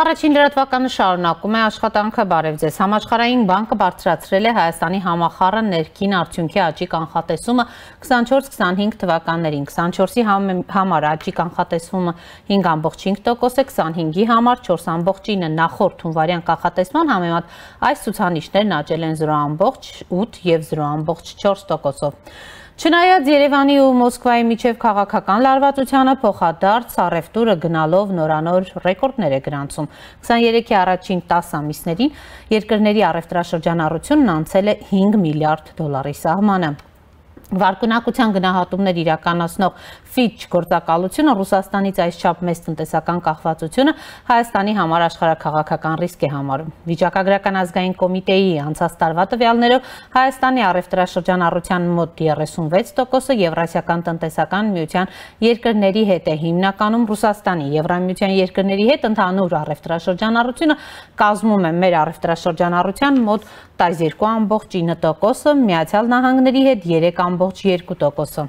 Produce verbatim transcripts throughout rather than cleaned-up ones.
Առաջին լրատվականը շարունակում է աշխատանքը բարև ձեզ։ Համաշխարհային բանկը բարձրացրել է Հայաստանի համախառն ներքին արդյունքի աճի կանխատեսումը քսանչորս քսանհինգ թվականներին։ քսանչորսի համար աճի կանխատեսումը հինգ ամբողջ հինգ տոկոս է, քսանհինգի համար չորս ամբողջ ինը նախորդ հունվարյան կանխատեսման համեմատ այս ցուցանիշներն աճել են զրո ամբողջ ութ և զրո ամբողջ չորս տոկոսով։ Չնայած Երևանի ու Մոսկվայի միջև քաղաքական լարվածությանը փոխադարձ առևտուրը գնալով նորանոր ռեկորդներ է գրանցում։ քսաներեքի առաջին տասը ամիսներին երկրների առևտրաշրջանառությունն անցել է հինգ միլիարդ դոլարի սահմանը։ Վարկունակության գնահատումներ իրականացնող Fitch գործակալությունը Ռուսաստանից այսչափ մեծ տնտեսական կախվածությունը Հայաստանի համար աշխարհաքաղաքական ռիսկ է համարում։ Վիճակագրական ազգային կոմիտեի անցած տարվա տվյալներով Հայաստանի առևտրաշրջանառության մոտ երեսունվեց տոկոսը Եվրասիական տնտեսական միության երկրների հետ է, հիմնականում Ռուսաստանի։ Եվրամիության երկրների հետ ընդհանուր առևտրաշրջանառությունը կազմում է մեր առևտրաշրջանառության մոտ տասներկու ամբողջ ինը տոկոսը, Միացյալ Նահանգների հետ երեք ամբողջ երկու տոկոսը։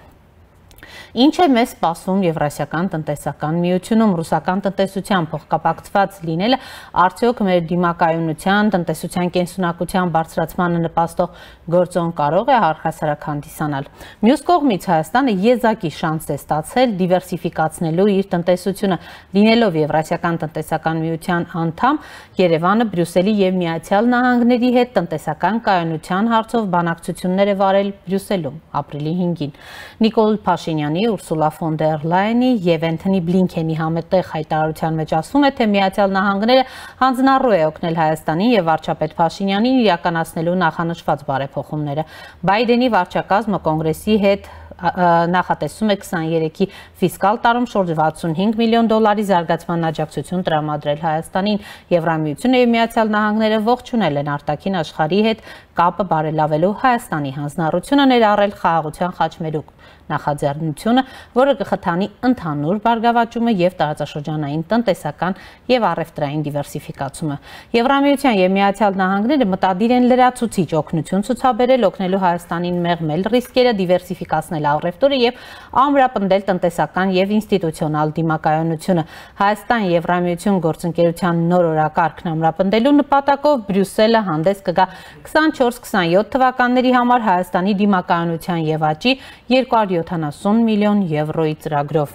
Ինչ է մեզ սպասում Եվրասիական տնտեսական միությունում, ռուսական տնտեսության փոխկապակցված լինելը արդյոք մեր դիմակայունության, տնտեսության կենսունակության բարձրացմանը նպաստող գործոն կարող է առհասարակ հանդիսանալ։ Մյուս կողմից Հայաստանը եզակի շանս է ստացել դիվերսիֆիկացնելու իր տնտեսությունը, լինելով Եվրասիական տնտեսական միության անդամ, Երևանը Բրյուսելի և Միացյալ Նահանգների հետ տնտեսական կայունության հարցով բանակցություններ է վարել Բրյուսելում ապրիլի հինգին։ Նիկոլ Փաշինյանի, Ուրսուլա ֆոն դեր Լայենի և Էնթոնի Բլինքենի համատեղ հայտարարության մեջ ասվում է, թե Միացյալ Նահանգները հանձնառու է օգնել Հայաստանին և վարչապետ Փաշինյանին իրականացնելու նախանշված բարեփոխումները։ Բայդենի վարչակազմը կոնգրեսի հետ նախատեսում է քսաներեքի ֆիսկալ տարում շուրջ վաթսունհինգ միլիոն դոլարի զարգացման աջակցություն տրամադրել Հայաստանին։ Եվրամիությունը և Միացյալ Նահանգները ողջունել են արտաքին աշխարհի հետ կապը բարելավելու Հայաստանի հանձնառությունը ներառել խաղաղության խաչմերուկ նախաձեռնությունը, որը կխթանի ընդհանուր բարգավաճումը և տարածաշրջանային տնտեսական և առևտրային դիվերսիֆիկացումը։ Եվրամիության և Միացյալ Նահանգները մտադիր են լրացուցիչ օգնություն ցուցաբերել, օգնելու Հայաստանին մեղմել ռիսկերը, դիվերսիֆիկացնել առևտուրը և ամրապնդել տնտեսական և ինստիտուցիոնալ դիմակայունությունը։ Հայաստան-Եվրամիություն գործընկերության նոր օրակարգն ամրապնդելու նպատակով Բրյուսելը հանդես կգա քսանչորս քսանյոթ թվականների համար Հայաստանի դիմակայունության և աճի երկու հարյուր յոթանասուն միլիոն եվրոյի ծրագրով։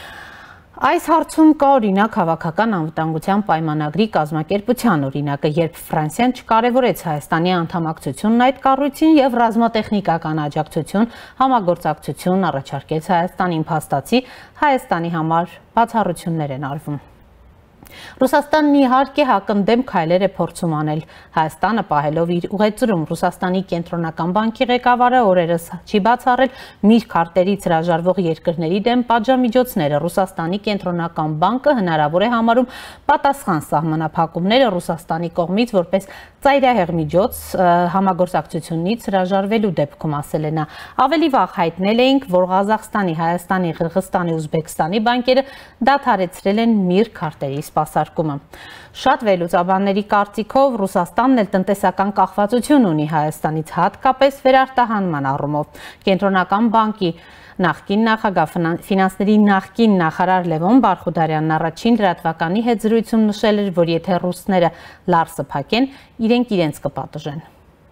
Այս հարցում կա օրինակ Հավաքական անվտանգության պայմանագրի կազմակերպության օրինակը, երբ Ֆրանսիան չկարևորեց Հայաստանի անդամակցությունն այդ կառույցին և ռազմատեխնիկական աջակցություն, համագործակցություն առաջարկեց Հայաստանին, փաստացի Հայաստանի համար բացառություններ են արվում։ Ռուսաստանն իհարկե հակընդդեմ քայլեր է փորձում անել, Հայաստանը պահելով իր ուղեծրում։ Ռուսաստանի կենտրոնական բանկի ղեկավարը օրերս չի բացառել միր քարտերից հրաժարվող երկրների դեմ պատժամիջոցները։ Ռուսաստանի կենտրոնական բանկը հնարավոր է համարում պատասխան սահմանափակումները Ռուսաստանի կողմից որպես ծայրահեղ միջոց համագործակցությունից հրաժարվելու դեպքում, ասել է նա։ Ավելի վաղ հայտնել էինք, որ Ղազախստանի, Հայաստանի, Ղրղըզստանի, Ուզբեկստանի բանկերը դադարեցրել են միր քարտերի սպասարկումը։ Շատ վերլուծաբանների կարծիքով Ռուսաստանն էլ տնտեսական կախվածություն ունի Հայաստանից, հատկապես վերարտահանման առումով։ Կենտրոնական բանկի նախկին նախագահ, ֆինանսների նախկին նախարար Լևոն Բարխուդարյանն առաջին լրատվականի հետ զրույցում նշել էր, որ եթե ռուսները լարսը փակեն, իրենք իրենց կպատժեն։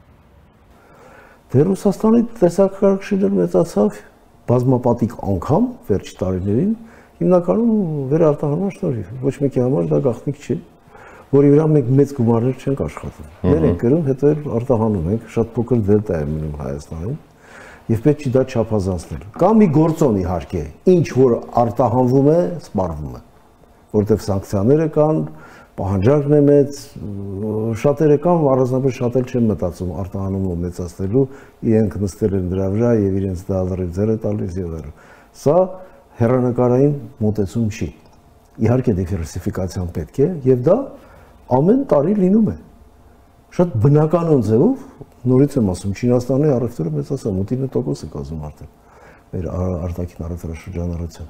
Դե Ռուսաստանի տեսակարգը մեծացավ բազմապատիկ անգամ վերջի տարիներին, հիմնականում վերարտահանման շնորհիվ, ոչ մեկի համար դա գաղտնիք չի, որի վրա մենք մեծ գումարներ չենք աշխատում։ Մեր ենք գրում, հետո արտահանում ենք, շատ փոքր դելտա է մնում Հայաստանին, և պետք չի դա չափազանցնել։ Կա մի գործոն իհարկե, ինչ որ արտահանվում է, սպառվում է, որտեղ սանկցիաները կան, պահանջարկն է մեծ, շատերը կան, առանձնապես շատ էլ չեն մտածում արտահանումը մեծացնելու, իրենք նստել են դրա վրա և իրենց դա լրիվ ձեռ է տալիս և այլն։ Սա հեռանկարային մոտեցում չի։ Իհարկե դիվերսիֆիկացիան պետք է, և դա ամեն տարի լինում է։ Շատ բնականon ձևով, նորից եմ ասում, Չինաստանի առևտուրը մեծացավ, մոտ ինը տոկոս է կազմում արդեն մեր արտաքին առևտրաշրջանառության։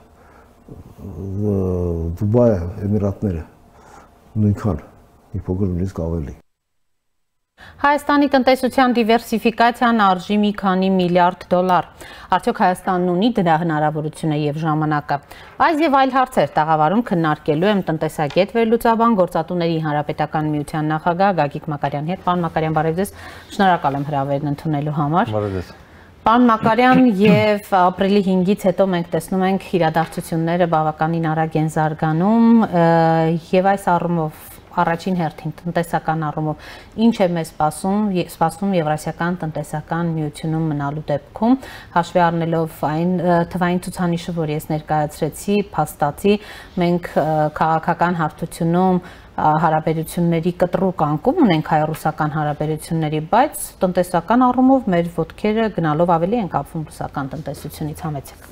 Դուբայը, Էմիրատները նույնքան, մի փոքր նույնիսկ ավելի։ Հայաստանի տնտեսության դիվերսիֆիկացիան արժի մի քանի միլիարդ դոլար։ Արդյոք Հայաստանն ունի դրա հնարավորությունը եւ ժամանակը։ Այս եւ այլ հարցեր տաղավարում քննարկելու եմ տնտեսագետ վերլուծաբան Գործատուների Հանրապետական միության նախագահ Գագիկ Մակարյանի հետ։ Պարոն Մակարյան, բարև ձեզ։ Շնորհակալ եմ հրավերն ընդունելու համար։ Բարև ձեզ։ Պարոն Մակարյան, եւ ապրիլի հինգից հետո մենք տեսնում ենք իրադարձությունները բավականին արագ են զարգանում եւ այս առումով առաջին հերթին տնտեսական առումով ինչ է մեզ սպասում սպասում Եվրասիական տնտեսական միությունում մնալու դեպքում, հաշվի առնելով այն թվային ցուցանիշը, որ ես ներկայացրեցի, փաստացի մենք քաղաքական հարթությունում հարաբերությունների կտրուկ անկում ունենք հայ-ռուսական հարաբերությունների, բայց տնտեսական առումով մեր ոտքերը գնալով ավելի են կապվում ռուսական տնտեսությունից, համեցեք։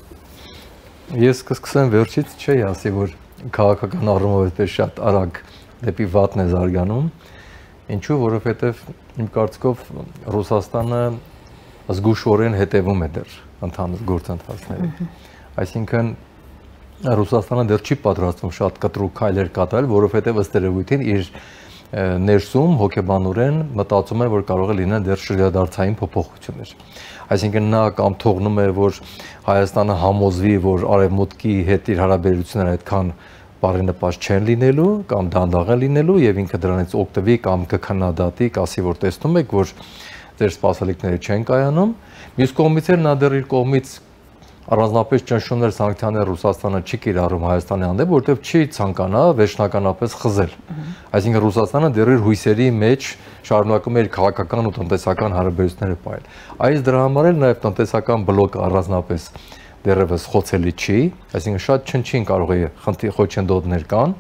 Ես կսկսեմ վերջից, չէ՞ ասի, որ քաղաքական առումով այդպես շատ արագ դեպի վատն է զարգանում, ինչու, որովհետև իմ կարծիքով Ռուսաստանը զգուշորեն հետևում է դեռ ընդհանուր գործընթացներին։ Այսինքն Ռուսաստանը դեռ չի պատրաստվում շատ կտրուկ քայլեր կատարել, որովհետև ըստ երևույթին իր ներսում հոգեբանորեն մտածում է, որ կարող է լինել դեռ շրջադարձային փոփոխություններ։ Այսինքն նա կամ թողնում է, որ Հայաստանը համոզվի, որ արևմուտքի հետ իր հարաբերությունները այդքան բարենպաստ չեն լինելու կամ դանդաղ են լինելու եւ ինքը դրանից օգտվի կամ կքննադատի, կասի, որ տեսնում եք, որ ձեր սպասելիքները չեն կայանում։ Մյուս կողմից էլ նա դեռ իր կողմից առանձնապես ճնշումներ, սանկցիաներ Ռուսաստանը չի կիրառում Հայաստանի հանդեպ, որովհետև չի ցանկանա վերջնականապես խզել։ Այսինքն Ռուսաստանը դեռ իր հույսերի մեջ շարունակում է իր քաղաքական ու տնտեսական հարաբերությունները պահել։ Այս դրա համար էլ նաև տնտեսական բլոկը առանձնապես դեռևս խոցելի չի, այսինքն շատ չնչին կարող է խոչընդոտներ կան,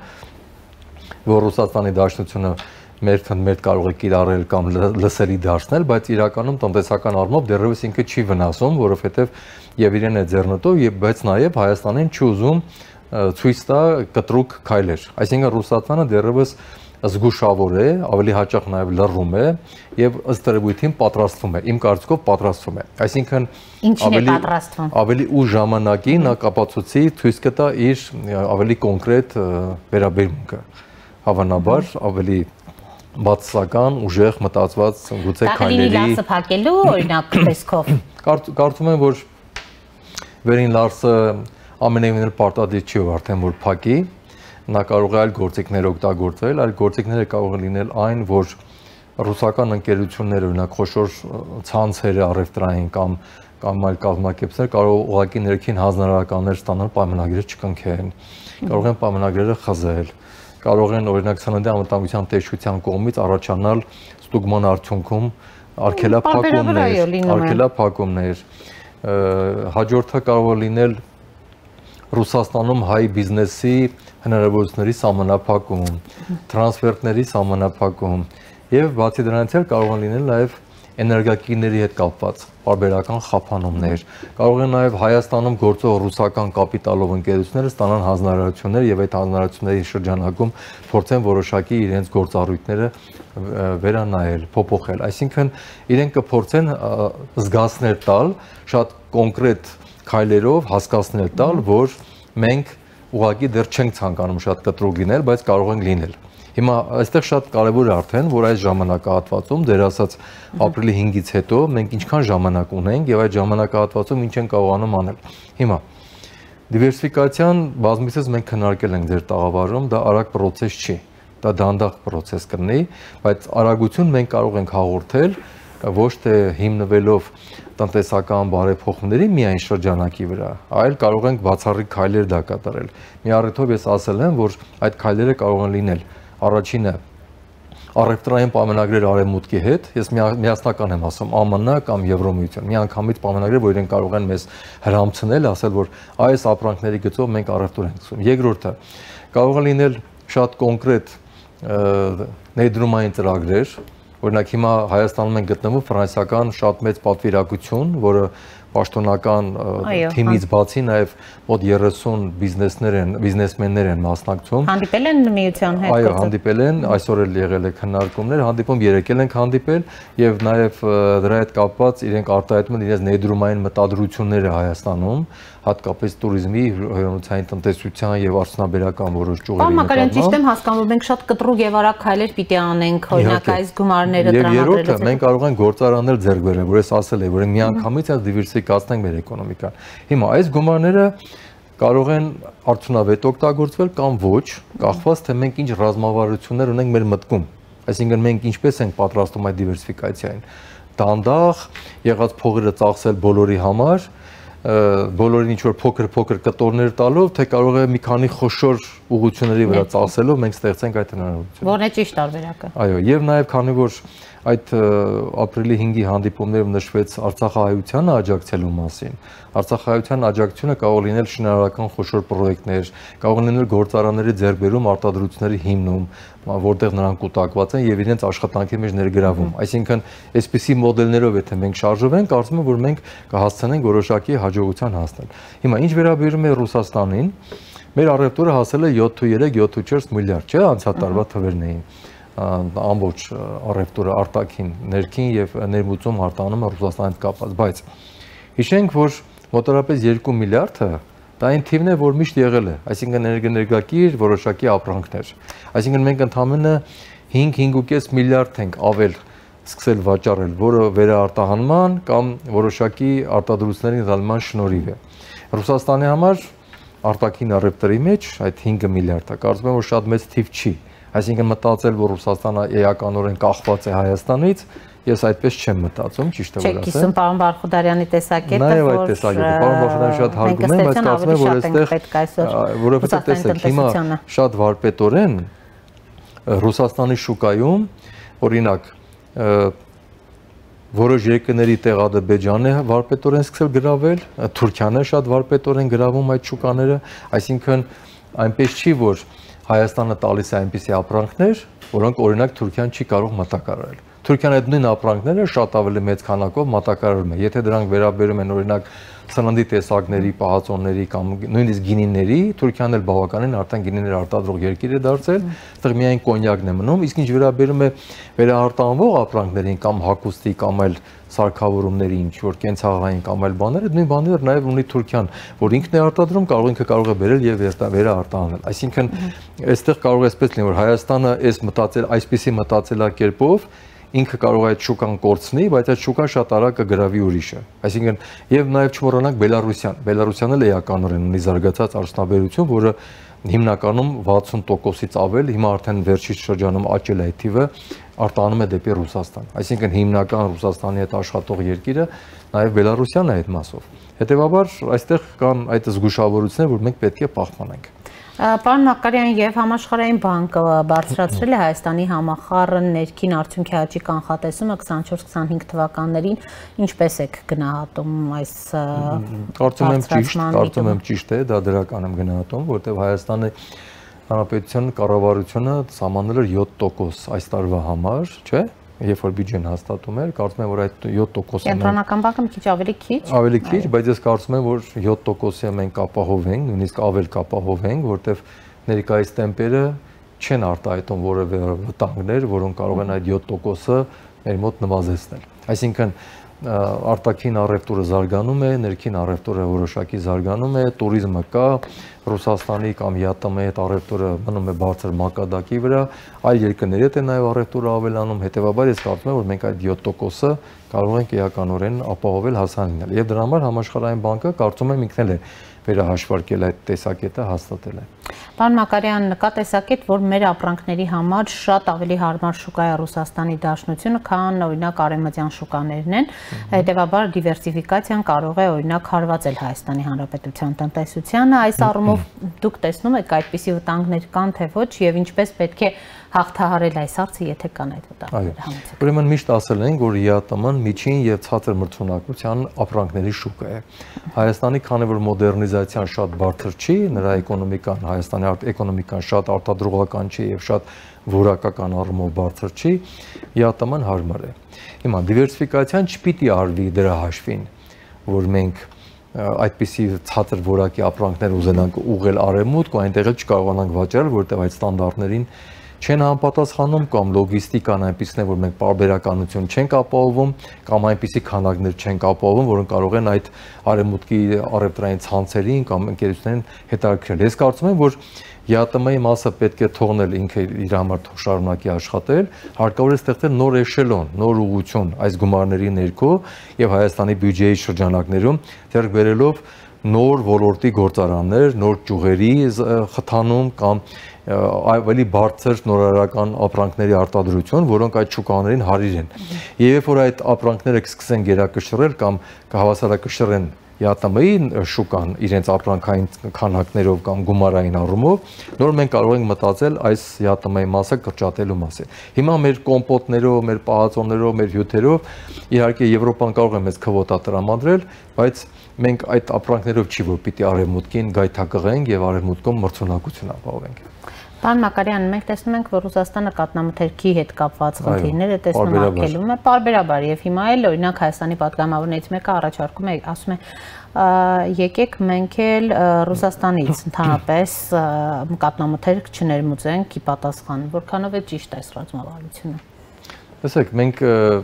որ Ռուսաստանի Դաշնությունը մեր թմերտ կարող է կիրառել կամ լսելի դարձնել, բայց իրականում տնտեսական առումով դեռևս ինքը չի վնասում, որովհետև եւ իրեն է ձեռնտու, բայց նաեւ Հայաստանին չի ուզում ցույց տա կտրուկ քայլեր։ Այսինքն Ռուսաստանը դեռևս զգուշավոր է, ավելի հաճախ նաև լռում է եւ ըստ երևույթին պատրաստվում է։ Իմ կարծիքով պատրաստվում է։ Այսինքն ավելի ավելի ուշ ժամանակի նա կապացուցի ցույց կտա իր ավելի կոնկրետ վերաբերմունքը։ Հավանաբար ավելի բացասական, ուժեղ մտածված գուցե քայլերի լարսը փակելու օրինակ տեսքով։ Կարծում եմ, որ վերին լարսը ամենևին պարտադիր չի, որ արդեն որ փակի, նա կարող է այլ գործիքներ օգտագործել, այլ գործիքները կարող է լինել այն, որ ռուսական ընկերությունները, օրինակ խոշոր ցանցերը առևտրային կամ կամ այլ կազմակերպություններ կարող ուղղակի ներքին հանձնարարականներ ստանալ, պայմանագրեր չկնքեն, կարող են պայմանագրերը խզել, կարող են օրինակ Սննդի անվտանգության տեսչության կողմից առաջանալ ստուգման արդյունքում արգելափակումներ, արգելափակումներ, հաջորդը կարող է լինել Ռուսաստանում հայ բիզնեսի հնարավորությունների սահմանափակում, տրանսֆերտների սահմանափակում եւ բացի դրանից էլ կարող են լինել նաեւ էներգակիրների հետ կապված բարբերական խափանումներ, կարող են նաեւ Հայաստանում գործող ռուսական կապիտալով ընկերությունները ստանան հանձնարարություններ եւ այդ հանձնարարությունների շրջանակում փորձեն որոշակի իրենց գործառույթները վերանայել, փոփոխել, այսինքն իրենք կփորձեն զգացնել տալ շատ կոնկրետ քայլերով հասկացնել տալ, որ մենք ուղղակի դեռ չենք ցանկանում շատ կտրուկ լինել, բայց կարող ենք լինել։ Հիմա այստեղ շատ կարևոր է արդեն, որ այս ժամանակահատվածում, դեր ասած ապրիլի հինգից հետո մենք ինչքան ժամանակ ունենք եւ այդ ժամանակահատվածում ինչ են կարողանում անել։ Հիմա դիվերսիֆիկացիան բազմիցս մենք քննարկել ենք ձեր տաղավարում, դա արագ process չի, դա դանդաղ process կլինի, բայց արագություն մենք կարող ենք հաղորդել ոչ թե հիմնվելով տնտեսական բարեփոխումների միայն շրջանակի վրա, այլ կարող ենք բացառիկ քայլեր դա կատարել։ Մի առիթով ես ասել եմ, որ այդ քայլերը կարող են լինել առաջինը առևտրային պայմանագրեր արևմուտքի հետ, ես միասնական եմ ասում Α M N կամ Եվրոմիություն, միանգամից պայմանագրեր, որ իրենք կարող են մեզ հրամցնել, ասել, որ այս ապրանքների գծով մենք առևտուր ենք սկսում։ Երկրորդը կարող է լինել շատ կոնկրետ ներդրումային ծրագրեր, օրինակ հիմա Հայաստանում են գտնվում ֆրանսիական շատ մեծ պատվիրակություն, որը պաշտոնական թիմից բացի նաև մոտ երեսուն բիզնեսներ են, բիզնեսմեններ են մասնակցում։ Հանդիպել են միության հետ։ Այո, հանդիպել են, այսօր էլ եղել է քննարկումներ, հանդիպում երեկել ենք հանդիպել եւ նաև դրա հետ կապված իրենք արտահայտում են իրենց ներդրումային մտադրությունները Հայաստանում, հատկապես туриզմի, հյուրանոցային տնտեսության եւ արդյունաբերական որոշ ճյուղերի նկատմամբ։ Մակարյան, ճիշտ եմ հասկանում, մենք շատ կտրուկ եւ արագ քայլեր պիտի անենք, օրինակ այս գումարները տրամադրելուց։ Եվ երրորդը մենք կարող ենք գործարաններ ձեռք բերել, որ ես ասել եմ, որ միանգամից այս դիվերսիֆիկացնենք մեր էկոնոմիկան։ Հիմա այս գումարները կարող են արդյունավետ օգտագործվել կամ ոչ, կախված թե մենք ինչ ռազմավարություններ ունենք մեր մտքում։ Այսինքն մենք ինչպես ենք պատրաստում այդ դիվերսիֆիկացիային։ Դանդաղ եղած փողերը ծախսել բոլորի համար, բոլորին ինչ որ փոքր-փոքր կտորներ տալով, թե կարող է մի քանի խոշոր ուղղությունների վրա ծախսելով մենք ստեղծենք այդ հնարավորությունը։ Որն է ճիշտ տարբերակը։ Այո, եւ նաեւ քանի որ այդ ապրիլի հինգի հանդիպումներում նշվեց Արցախահայությանը աջակցելու մասին։ Արցախահայության աջակցությունը կարող լինել շինարարական խոշոր պրոյեկտներ, կարող լինել գործարանների ձեռքբերում, արտադրությունների հիմնում, որտեղ նրանք կուտակված են եւ իրենց աշխատանքի մեջ ներգրավում։ Այսինքն, այսպիսի մոդելներով եթե մենք շարժվենք, կարծում եմ, որ մենք կհասցնենք որոշակի հաջողության հասնել։ Հիմա ինչ վերաբերում է Ռուսաստանին, մեր առևտուրը հասել է յոթ յոթ չորս միլիարդ, չէ՞, անցյալ տարվա թվերն էին։ Ամբողջ առևտուրը արտաքին, ներքին եւ ներմուծում արտանում է Ռուսաստանից կապված, բայց հիշենք, որ մոտավորապես երկու միլիարդը դա այն թիվն է, որ միշտ եղել է, այսինքն ներգրկիր որոշակի ապրանքներ։ Այսինքն մենք ընդամենը հինգ հինգ ու կես միլիարդ ենք ավել սկսել վաճառել, որը վերաարտահանման կամ որոշակի արտադրությունների զալման շնորհիվ է։ Ռուսաստանի համար արտաքին առևտրի մեջ այդ հինգ միլիարդը կարծում եմ, որ շատ մեծ թիվ չի։ Այսինքն մտածել, որ Ռուսաստանը էականորեն կախված է Հայաստանից, ես այդպես չեմ մտածում, ճիշտ է որ ասեմ։ Չէ, կիսում պարոն Բարխուդարյանի տեսակետը, որ նաև այդ տեսակետը, պարոն Բարխուդարյանը շատ հարգում եմ, բայց կարծում եմ, որ այստեղ, որովհետև տեսեք, հիմա շատ վարպետորեն Ռուսաստանի շուկայում, օրինակ, որոշ երկրների տեղ Ադրբեջանն է վարպետորեն սկսել գրավել, Թուրքիան է շատ վարպետորեն գրավում այդ շուկաները, այսինքն այնպես չի, որ Հայաստանը տալիս է այնպիսի ապրանքներ, որոնք օրինակ Թուրքիան չի կարող մատակարարել։ Թուրքիան այդ նույն ապրանքները շատ ավելի մեծ քանակով մատակարարում է։ Եթե դրանք վերաբերում են օրինակ սննդի տեսակների, պահածոների կամ նույնիսկ գինիների, Թուրքիան էլ բավականին արդեն գինիներ արտադրող երկիր է դարձել, այդտեղ միայն կոնյակն է մնում, իսկ ինչ վերաբերում է վերաարտանվող ապրանքներին կամ հագուստի կամ այլ սարքավորումների, ինչ որ կենցաղային կամ այլ բաներ, այդ նույն բաները նաև ունի Թուրքիան, որ ինքն է արտադրում, կարող ինքը կարող է բերել եւ վերաարտահանել։ Այսինքն, այստեղ կարող է այսպես լինի, որ Հայաստանը այս մտածել, այսպիսի մտածելակերպով ինքը կարող է այդ շուկան կորցնի, բայց այդ շուկան շատ արագ կգրավի ուրիշը։ Այսինքն, եւ նաեւ չմոռանանք Բելարուսյան։ Բելարուսյանը էլ էականորեն ունի զարգացած արդյունաբերություն, որը հիմնականում վաթսուն տոկոսից ավել, հիմա արդեն վերջից շրջանում աճել է այդ թիվը, արտանում է դեպի Ռուսաստան։ Այսինքն հիմնական Ռուսաստանի հետ աշխատող երկիրը նաեւ Բելարուսյանն է այդ մասով։ Հետևաբար այստեղ կան այդ զգուշավորությունները, որ մենք պետք է պահպանենք։ Պարոն Մակարյան, եւ Համաշխարհային բանկը բարձրացրել է Հայաստանի համախառն ներքին արդյունքի աճի կանխատեսումը քսանչորս քսանհինգ թվականներին, ինչպես եք գնահատում այս Կարծում եմ ճիշտ, կարծում եմ ճիշտ է, դա դրական եմ գնահատում, որտեղ Հայաստանի Հանրապետության կառավարությունը սահմանել էր յոթ տոկոս այս տարվա համար, չէ՞։ Երբ որ բյուջեն հաստատում էր, կարծում եմ, որ այդ յոթ տոկոսը Կենտրոնական բանկը մի քիչ ավելի քիչ։ Ավելի քիչ, բայց ես կարծում եմ, որ յոթ տոկոսը մենք կապահովենք, նույնիսկ ավել կապահովենք, որտեղ ներկայիս տեմպերը չեն արտահայտում որևէ վտանգներ, որոնք կարող են այդ յոթ տոկոսը մեր մոտ նվազեցնել։ Այսինքն արտաքին առևտուրը զարգանում է, ներքին առևտուրը որոշակի զարգանում է, туриզմը կա, Ռուսաստանի կամ ԵԱՏՄ-ի հետ առևտուրը մնում է բարձր մակարդակի վրա, այլ երկրների հետ է նաև առևտուրը ավելանում, հետևաբար ես կարծում եմ, որ մենք այդ յոթ տոկոսը կարող ենք էականորեն ապահովել հասանելինել։ Եվ դրա համար Համաշխարհային բանկը կարծում եմ ինքն էլ է վերահաշվարկել այդ տեսակետը, հաստատել է։ Պարոն Մակարյան, կա տեսակետ, որ մեր ապրանքների համար շատ ավելի հարմար շուկա է Ռուսաստանի Դաշնությունը, քան օրինակ արևմտյան շուկաներն են։ Հետևաբար դիվերսիֆիկացիան կարող է օրինակ հարվածել Հայաստանի Հանրապետության տնտեսությանը։ Այս առումով դուք տեսնում եք այդպիսի վտանգներ կան թե ոչ եւ ինչպես պետք է հաղթահարել այս հարցը, եթե կան այդ վտանգները համեցեք։ Ուրեմն միշտ ասել են, որ ԵԱՏՄ-ն միջին եւ ցածր մրցունակության ապրանքների շուկա է։ Հայաստանի, քանի որ մոդեռնիզացիան շատ բարձր չի, նրա էկոնոմիկան, Հայաստանի էկոնոմիկան շատ արտադրողական չի եւ շատ որակական առումով բարձր չի, ԵԱՏՄ-ն հարմար է։ Հիմա դիվերսիֆիկացիան չպիտի արվի դրա հաշվին, որ մենք այդպիսի ցածր որակի ապրանքներ ուզենանք ուղղել արևմուտք ու այնտեղ էլ չկարողանանք վաճառել, որտեղ այդ ստանդարտներին չեն համապատասխանում կամ լոգիստիկան այնպիսին է, որ մենք պարբերականություն չենք ապահովում կամ այնպիսի քանակներ չենք ապահովում, որոնք կարող են այդ արևմուտքի առևտրային ցանցերին կամ ընկերություններին հետաքրքրել։ Ես կարծում եմ, որ ԵԱՏՄ-ի մասը պետք է թողնել ինքը իր համար շարունակի աշխատել, հարկավոր է ստեղծել նոր էշելոն, նոր ուղղություն այս գումարների ներքո եւ Հայաստանի բյուջեի շրջանակներում ձեռք բերելով նոր ոլորտի գործարաններ, նոր ճյուղերի խթանում կամ ավելի բարձր նորարարական ապրանքների արտադրություն, որոնք այդ շուկաներին հարիր են։ Եվ երբ որ այդ ապրանքները կսկսեն գերակշռել կամ կհավասարակշռեն ԵԱՏՄ-ի շուկան իրենց ապրանքային քանակներով կամ գումարային առումով, նոր մենք կարող ենք մտածել այս ԵԱՏՄ-ի մասը կրճատելու մասին։ Հիմա մեր կոմպոտներով, մեր պահածոներով, մեր հյութերով իհարկե Եվրոպան կարող է մեզ քվոտա տրամադրել, բայց մենք այդ ապրանքներով չի որ պիտի արևմուտքին գայթակղենք եւ արևմուտքում մրցունակություն ապահովենք։ Պարոն Մակարյան, մենք տեսնում ենք, որ Ռուսաստանը կաթնամթերքի հետ կապված խնդիրները տեսնում արգելում է պարբերաբար եւ հիմա էլ օրինակ Հայաստանի պատգամավորներից մեկը առաջարկում է, ասում է եկեք մենք էլ Ռուսաստանից ընդհանրապես կաթնամթերք չներմուծենք ի պատասխան, որքանով է ճիշտ այս ռազմավարությունը։ Տեսեք, մենք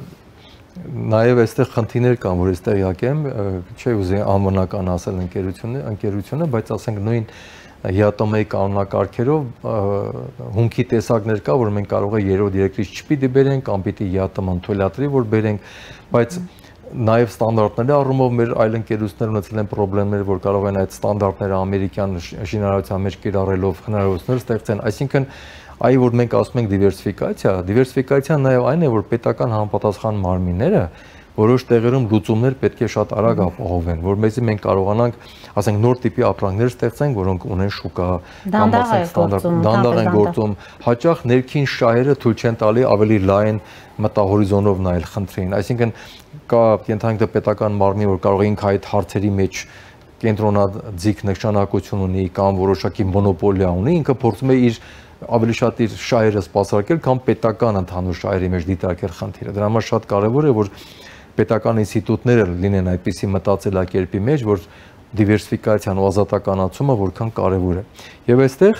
նաև այստեղ խնդիրներ կան, որ այստեղ յակեմ, չի ուզի անվնական ասել ընկերությունը, ընկերությունը, բայց ասենք նույն ԵԱՏՄ-ի կանոնակարգերով հումքի տեսակներ կա, որ մենք կարող է երրորդ երկրից չպիտի բերենք, կամ պիտի ԵԱՏՄ-ն թույլատրի, որ բերենք, բայց նաև ստանդարտների առումով մեր այլ ընկերություններ ունեցել են խնդիրներ, որ կարող են այդ ստանդարտները ամերիկյան շինարարության մեջ կիրառելով հնարավորություններ ստեղծեն, այսինքն այ որ մենք ասում ենք դիվերսիֆիկացիա, դիվերսիֆիկացիան նաև այն է, որ պետական համապատասխան մարմինները որոշ տեղերում լուծումներ պետք է շատ արագ ապահովեն, որովհետեւ մենք կարողանանք, ասենք, նոր տիպի ապրանքներ ստեղծենք, որոնք ունեն շուկա, կամ ասենք ստանդարտ, դանդաղ են գործում, հաճախ ներքին շահերը թույլ չեն տալի ավելի լայն մտահորիզոնով նայել խնդրին, այսինքն կա ենթադրենք պետական մարմին, որ կարող է ինքը այդ հարցերի մեջ կենտրոնաձիգ նշանակություն ունի կամ որոշակի մոնոպոլիա ունի, ինքը փորձում է իր ավելի շատ իր շահերը սպասարկել, կամ պետական ընդհանուր շահերի մեջ դիտարկել խնդիրը։ Դրա համար շատ կարևոր է, որ պետական ինստիտուտները լինեն այդպիսի մտածելակերպի մեջ, որ դիվերսիֆիկացիան ու ազատականացումը որքան կարևոր է։ Եվ այստեղ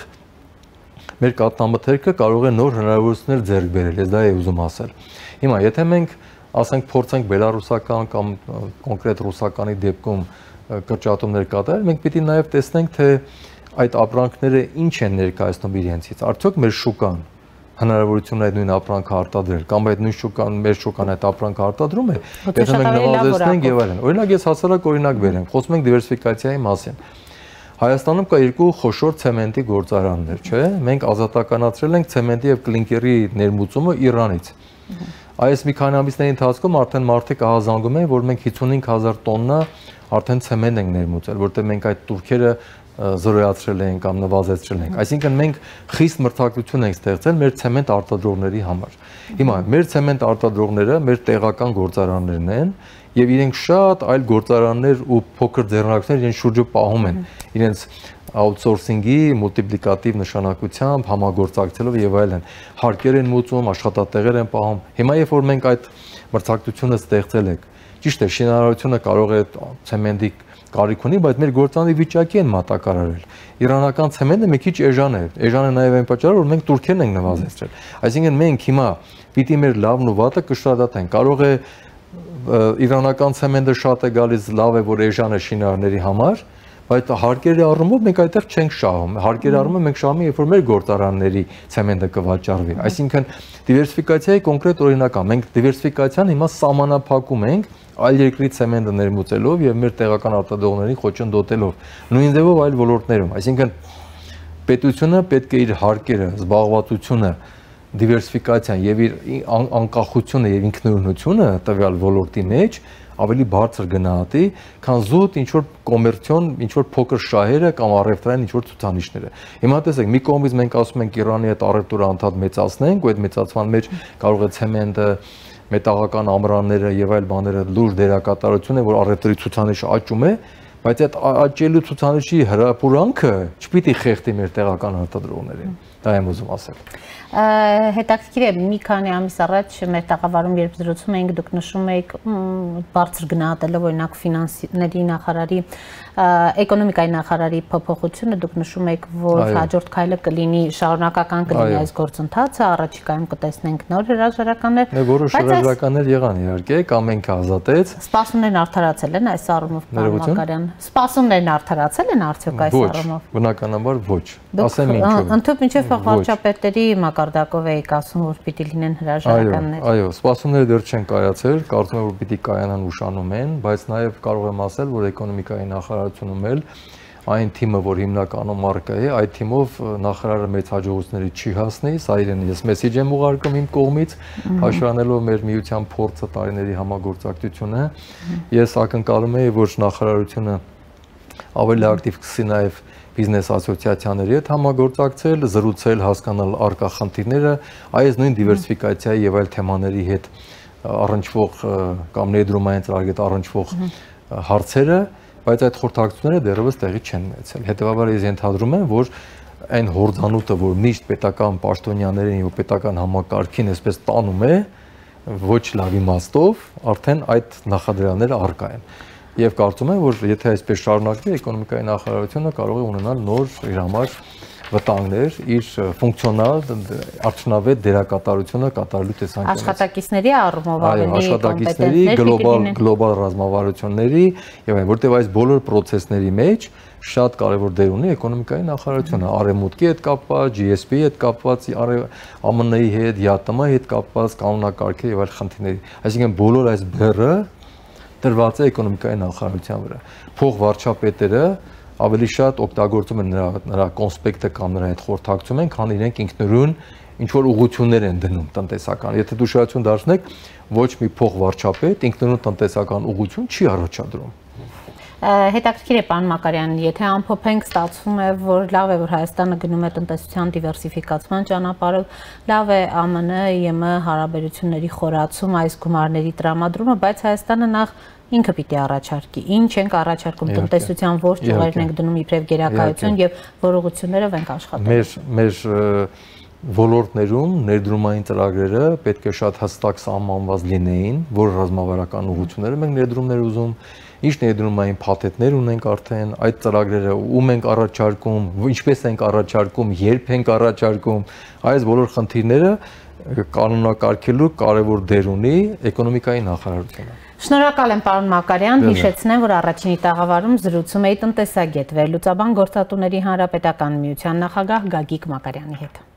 մեր կաթնամթերքը կարող է նոր հնարավորություններ ձեռք բերել, ես դա եմ ուզում ասել։ Հիմա, եթե մենք ասենք փորձենք բելարուսական կամ կոնկրետ ռուսականի դեպքում կրճատումներ կատարել, մենք պիտի նաև տեսնենք, թե այդ ապրանքները ինչ են ներկայացնում իրենցից։ Արդյոք մեր շուկան հնարավորություն այդ նույն ապրանքը արտադրել, կամ այդ նույն շուկան, մեր շուկան այդ ապրանքը արտադրում է, եթե մենք նվազեցնենք եւ այլն։ Օրինակ ես հասարակ օրինակ բերեմ, խոսում ենք դիվերսիֆիկացիայի մասին։ Հայաստանում կա երկու խոշոր ցեմենտի գործարաններ, չէ՞։ Մենք ազատականացրել ենք ցեմենտի եւ կլինկերի ներմուծումը Իրանից։ Այս մի քանի ամիսների ընթացքում արդեն մարդիկ ահազանգում են, որ մենք հիսունհինգ հազար տոննա արդեն ցեմենտ ենք ներմուծել, որտեղ մենք այդ турքերը զրոյացրել ենք կամ նվազեցրել ենք։ Այսինքն մենք խիստ մրցակցություն ենք ստեղծել մեր ցեմենտ արտադրողների համար։ Հիմա մեր ցեմենտ արտադրողները մեր տեղական գործարաններն են եւ իրենք շատ այլ գործարաններ ու փոքր ձեռնարկություններ իրենց շուրջը պահում են, իրենց outsourcing-ի մուլտիպլիկատիվ նշանակությամբ համագործակցելով եւ այլն, հարկեր են մուծում, աշխատատեղեր են պահում։ Հիմա երբ որ մենք այդ մրցակցությունը ստեղծել ենք, ճիշտ է, շինարարությունը կարող է ցեմենտի կարիք ունի, բայց մեր գործանի վիճակի են մատակարարել։ Իրանական ցեմենտը մի քիչ էժան է, էժան է նաև այն պատճառով, որ մենք турքերն ենք նվազեցրել։ Այսինքն մենք հիմա պիտի մեր լավն ու վատը կշռադատենք։ Կարող է իրանական ցեմենտը շատ է գալիս, լավ է, որ էժան է շինարարների համար, բայց հարկերի առումով մենք այդտեղ չենք շահում։ Հարկերի առումով մենք շահում ենք, երբ որ մեր գործարանների ցեմենտը կվաճառվի։ Այսինքն դիվերսիֆիկացիայի կոնկրետ օրինակ է։ Մենք դիվերսիֆիկացիան հիմա սահմանափակում ենք այլ երկրի ցեմենտը ներմուծելով եւ մեր տեղական արտադրողներին խոչընդոտելով, նույն ձևով այլ ոլորտներում։ Այսինքն պետությունը պետք է իր հարկերը, զբաղվածությունը, դիվերսիֆիկացիան եւ իր անկախությունը եւ ինքնուրույնությունը տվյալ ոլորտի մեջ ավելի բարձր գնահատի, քան զուտ ինչ որ կոմերցիոն, ինչ որ փոքր շահերը կամ առևտրային ինչ որ ցուցանիշները։ Հիմա տեսեք, մի կողմից մենք ասում ենք Իրանի հետ առևտուրը անդադ մեծացնենք, ու այդ մեծացման մեջ կարող է ցեմենտը, մետաղական ամրանները եւ այլ բաները լուրջ դերակատարություն է, որ առևտրի ցուցանիշը աճում է, բայց այդ աճելու ցուցանիշի հրապուրանքը չպիտի խեղդի մեր տեղական արտադրողներին։ Դա եմ ուզում ասել։ Հետաքրքիր է, մի քանի ամիս առաջ մեր տաղավարում երբ զրուցում էինք, դուք նշում եք բարձր գնահատելով օրինակ ֆինանսների նախարարի, էկոնոմիկայի նախարարի փոփոխությունը, դուք նշում եք, որ հաջորդ քայլը կլինի շարունակական կլինի այս գործընթացը, առաջիկայում կտեսնենք նոր հրաժարականներ։ Որոշ հրաժարականներ եղան իհարկե, կամ ենք ազատեց։ Սպասումներն արդարացել են այս առումով, պարոն Մակարյան։ Սպասումներն արդարացել են արդյոք այս առումով։ Ոչ, բնականաբար ոչ։ Ասեմ ինչու։ Ընդհանուր մինչև վարչապետերի մակարդակով էիք ասում, որ պիտի լինեն հրաժարականներ։ Այո, այո, սպասումները դեռ չեն կայացել, կարծում եմ, որ պիտի կայանան ուշանում են, բայց նաև կարող եմ ասել, որ էկոնոմիկայի նախարարությունում էլ այն թիմը, որ հիմնականում առկա է, այդ թիմով նախարարը մեծ հաջողությունների չի հասնի, սա իրեն ես մեսիջ եմ ուղարկում իմ կողմից, հաշվանելով մեր միության փորձը, տարիների համագործակցությունը, ես ակնկալում եմ, որ նախարարությունը ավելի ակտիվ կսի նաև բիզնես ասոցիացիաների հետ համագործակցել, զրուցել, հասկանալ առկա խնդիրները, այս նույն դիվերսիֆիկացիայի եւ այլ թեմաների հետ առնչվող կամ ներդրումային ծրագրի հետ առնչվող հարցերը, բայց այդ խորհրդակցությունները դեռևս տեղի չեն ունեցել։ Հետևաբար ես ենթադրում եմ, որ այն հորձանուտը, որ միշտ պետական պաշտոնյաներին եւ պետական համակարգին այսպես տանում է, ոչ լավ իմաստով, արդեն այդ նախադրյալները առկա են։ Եվ կարծում եմ, որ եթե այսպես շարունակվի, էկոնոմիկայի նախարարությունը կարող է ունենալ նոր իր համար վտանգներ, իր ֆունկցիոնալ արդյունավետ դերակատարությունը կատարելու տեսանկյունից։ Աշխատակիցների առումով ավելի աշխատակիցների, գլոբալ գլոբալ ռազմավարությունների եւ այն, որտեղ այս բոլոր process-ների մեջ շատ կարևոր դեր ունի էկոնոմիկայի նախարարությունը, արևմուտքի հետ կապված, G S P-ի հետ կապված, A M N-ի հետ, Y T M-ի հետ կապված կանոնակարգերի եւ այլ խնդիրների։ Այսինքն բոլոր այս բեռը դրված է էկոնոմիկայի նախարարության վրա։ Փող վարչապետերը ավելի շատ օգտագործում են նրա նրա կոնսպեկտը կամ նրա հետ խորհրդակցում են, քան իրենք ինքնուրույն ինչ որ ուղղություններ են դնում տնտեսական։ Եթե դուշահություն դարձնեք, ոչ մի փող վարչապետ ինքնուրույն տնտեսական ուղղություն չի առաջադրում։ Հետաքրքիր է, պարոն Մակարյան, եթե ամփոփենք, ստացվում է, որ լավ է, որ Հայաստանը գնում է տնտեսության դիվերսիֆիկացման ճանապարհով, լավ է A M N-ը, Y M N հարաբերությունների խորացում, այս գումարների տրամադրումը, բայց Հայաստանը նախ ինքը պիտի առաջարկի։ Ինչ ենք առաջարկում տնտեսության ո՞ր ճյուղերն ենք դնում իբրև գերակայություն եւ որողություններով ենք աշխատում։ Մեր մեր ոլորտներում ներդրումային ծրագրերը պետք է շատ հստակ սահմանված լինեին, որ ռազմավարական ուղղությունները մենք ներդրումներ ուզում, ինչ ներդրումային փաթեթներ ունենք արդեն, այդ ծրագրերը ում ենք առաջարկում, ինչպես ենք առաջարկում, երբ ենք առաջարկում, այս բոլոր խնդիրները կանոնակարգելու կարևոր դեր ունի էկոնոմիկայի նախարարությունը։ Շնորհակալ եմ, պարոն Մակարյան, հիշեցնեմ, որ առաջինի տաղավարում զրուցում էի տնտեսագետ, վերլուծաբան Գործատուների հանրապետական միության նախագահ Գագիկ Մակարյանի հետ։